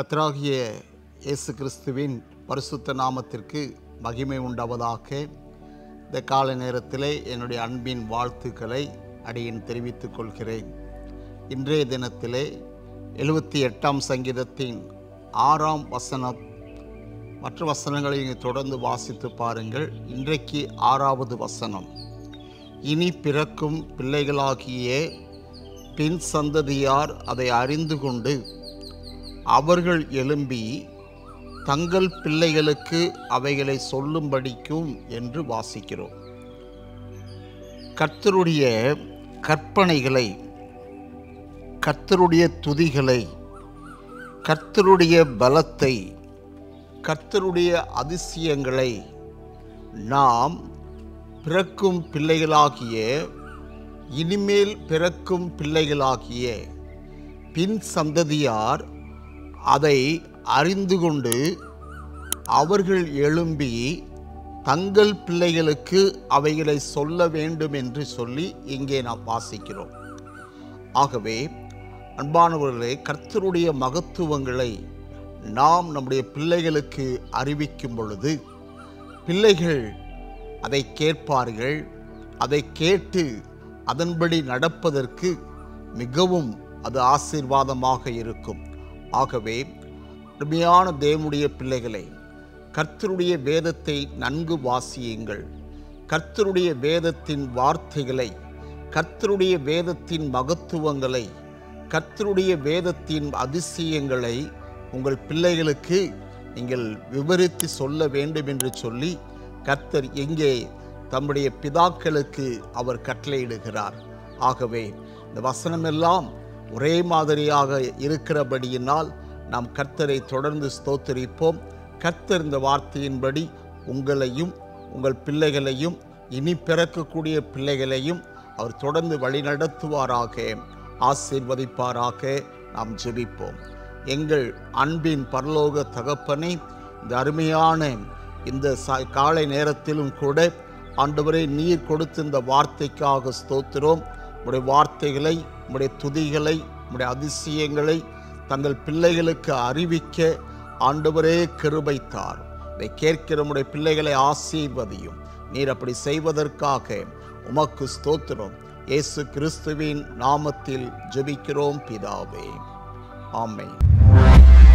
கர்த்தராகிய இயேசு கிறிஸ்துவின் பரிசுத்த நாமத்திற்கு மகிமை உண்டாவதாக. இந்த கால நேரத்திலே என்னுடைய அன்பின் வாழ்த்துக்களை அடியேன் தெரிவித்துக் கொள்கிறேன். இன்றைய தினத்திலே 78ஆம் சங்கீதத்தின் 6ஆம் வசனம் மற்ற வசனங்களை தொடர்ந்து வாசித்து பாருங்கள். இன்றைக்கு 6வது வசனம். இனி பிறக்கும் பிள்ளைகளாகிய பின் சந்ததியார் அதை அறிந்து கொண்டு அவர்கள் எழும்பி தங்கள் பிள்ளைகளுக்கு அவைகளை சொல்லும்படிக்கும் என்று வாசிக்கிறோம். கர்த்தருடைய கற்பனைகளை, கர்த்தருடைய துதிகளை, கர்த்தருடைய பலத்தை, கர்த்தருடைய அதிசயங்களை நாம் பிறக்கும் பிள்ளைகளாகிய, இனிமேல் பிறக்கும் பிள்ளைகளாகிய பின் சந்ததியார் அதை அறிந்து கொண்டு அவர்கள் எழும்பி தங்கள் பிள்ளைகளுக்கு அவைகளை சொல்ல வேண்டும் என்று சொல்லி இங்கே நாம் வாசிக்கிறோம். ஆகவே அன்பானவர்களே, கர்த்தருடைய மகத்துவங்களை நாம் நம்முடைய பிள்ளைகளுக்கு அறிவிக்கும் பொழுது பிள்ளைகள் அதை கேட்பார்கள். அதை கேட்டு அதன்படி நடப்பதற்கு மிகவும் அது ஆசீர்வாதமாக இருக்கும். ஆகவே அருமையான தேவனுடைய பிள்ளைகளை, கர்த்தருடைய வேதத்தை நன்கு வாசியுங்கள். கர்த்தருடைய வேதத்தின் வார்த்தைகளை, கர்த்தருடைய வேதத்தின் மகத்துவங்களை, கர்த்தருடைய வேதத்தின் அதிசயங்களை உங்கள் பிள்ளைகளுக்கு நீங்கள் விவரித்து சொல்ல வேண்டும் என்று சொல்லி கர்த்தர் எங்கே தம்முடைய பிதாக்களுக்கு அவர் கட்டளையிடுகிறார். ஆகவே இந்த வசனமெல்லாம் ஒரே மாதிரியாக இருக்கிறபடியினால் நாம் கர்த்தரை தொடர்ந்து ஸ்தோத்திரிப்போம். கர்த்தர் இந்த வார்த்தையின்படி உங்களையும் உங்கள் பிள்ளைகளையும் இனி பிறக்கக்கூடிய பிள்ளைகளையும் அவர் தொடர்ந்து வழிநடத்துவாராக, ஆசீர்வதிப்பாராக. நாம் ஜெபிப்போம். எங்கள் அன்பின் பரலோக தகப்பனே, இந்த அருமையான இந்த காலை நேரத்திலும் கூட ஆண்டவரே, நீர் கொடுத்த இந்த வார்த்தைக்காக ஸ்தோத்திரோம். உம்முடைய வார்த்தைகளை, உம்முடைய துதிகளை, உம்முடைய அதிசயங்களை தங்கள் பிள்ளைகளுக்கு அறிவிக்க ஆண்டவரே கிருபை தார். இதை கேட்கிற உம்முடைய பிள்ளைகளை ஆசீர்வதியும். நீர் அப்படி செய்வதற்காக உமக்கு ஸ்தோத்திரம். இயேசு கிறிஸ்துவின் நாமத்தில் ஜெபிக்கிறோம் பிதாவே. ஆமென்.